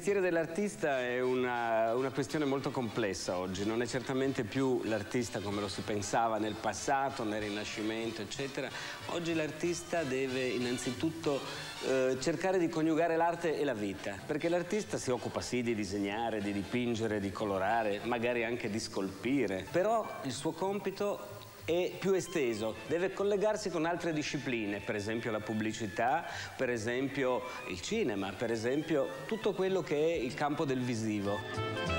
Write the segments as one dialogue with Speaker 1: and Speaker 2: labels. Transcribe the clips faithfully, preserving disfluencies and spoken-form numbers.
Speaker 1: mestiere dell'artista è una, una questione molto complessa oggi, non è certamente più l'artista come lo si pensava nel passato, nel Rinascimento, eccetera. Oggi l'artista deve innanzitutto eh, cercare di coniugare l'arte e la vita, perché l'artista si occupa sì di disegnare, di dipingere, di colorare, magari anche di scolpire, però il suo compito è più esteso, deve collegarsi con altre discipline, per esempio la pubblicità, per esempio il cinema, per esempio tutto quello che è il campo del visivo.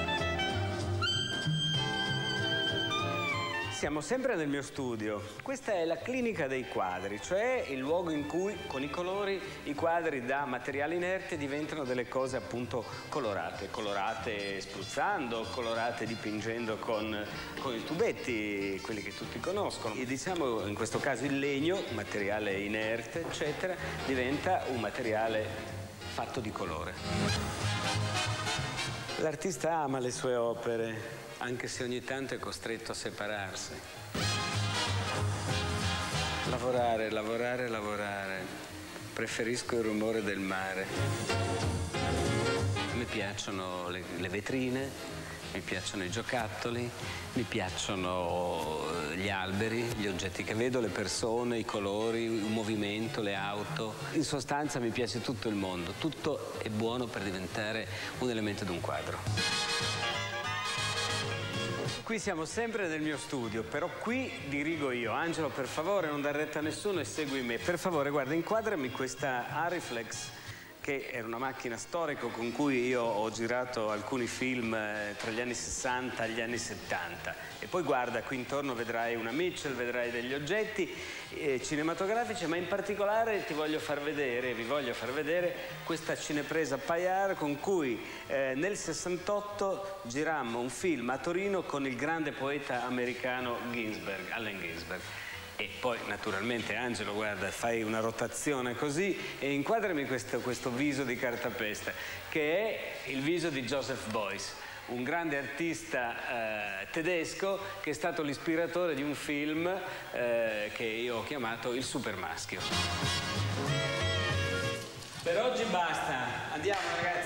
Speaker 1: Siamo sempre nel mio studio. Questa è la clinica dei quadri, cioè il luogo in cui con i colori i quadri da materiale inerte diventano delle cose appunto colorate, colorate spruzzando, colorate dipingendo con, con i tubetti, quelli che tutti conoscono. E diciamo in questo caso il legno, materiale inerte, eccetera, diventa un materiale fatto di colore. L'artista ama le sue opere, anche se ogni tanto è costretto a separarsi. Lavorare, lavorare, lavorare. Preferisco il rumore del mare. Mi piacciono le, le vetrine, mi piacciono i giocattoli, mi piacciono gli alberi, gli oggetti che vedo, le persone, i colori, il movimento, le auto. In sostanza mi piace tutto il mondo. Tutto è buono per diventare un elemento di un quadro. Qui siamo sempre nel mio studio, però qui dirigo io. Angelo, per favore, non dar retta a nessuno e segui me. Per favore, guarda, inquadrami questa Arriflex, che era una macchina storica con cui io ho girato alcuni film eh, tra gli anni sessanta e gli anni settanta. E poi guarda, qui intorno vedrai una Mitchell, vedrai degli oggetti eh, cinematografici, ma in particolare ti voglio far vedere, vi voglio far vedere questa cinepresa Payard con cui eh, nel sessantotto girammo un film a Torino con il grande poeta americano Ginsberg, Allen Ginsberg. E poi naturalmente Angelo, guarda, fai una rotazione così e inquadrami questo, questo viso di cartapesta, che è il viso di Joseph Beuys, un grande artista eh, tedesco che è stato l'ispiratore di un film eh, che io ho chiamato Il Supermaschio. Per oggi basta, andiamo ragazzi.